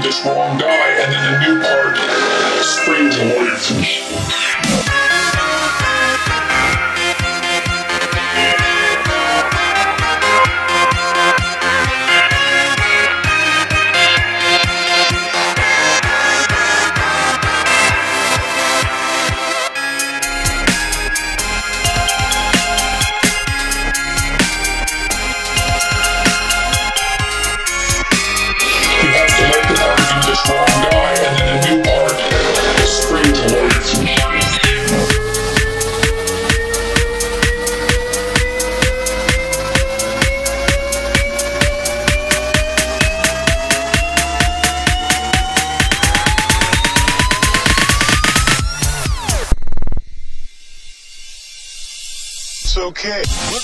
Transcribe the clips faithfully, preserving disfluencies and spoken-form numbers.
this wrong guy, and then a new part springs life. It's okay.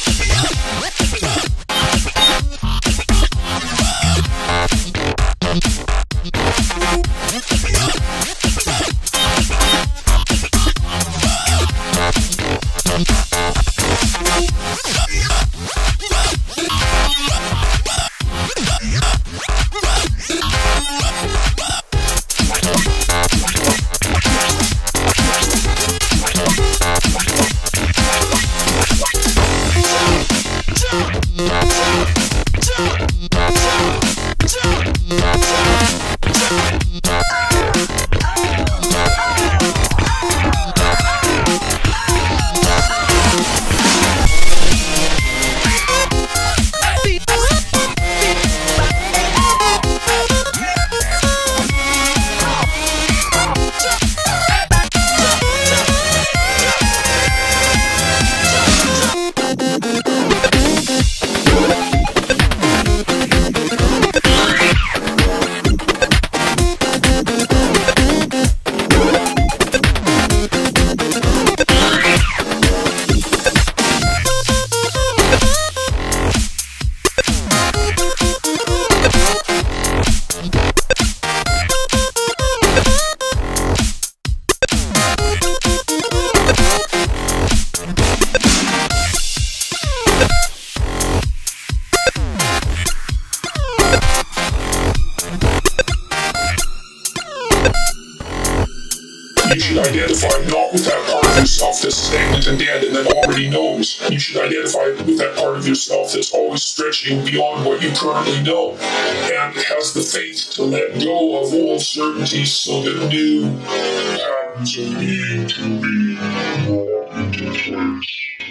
You should identify not with that part of yourself that's stagnant and dead and that already knows. You should identify with that part of yourself that's always stretching beyond what you currently know and has the faith to let go of old certainties so that new patterns of being can be brought into place.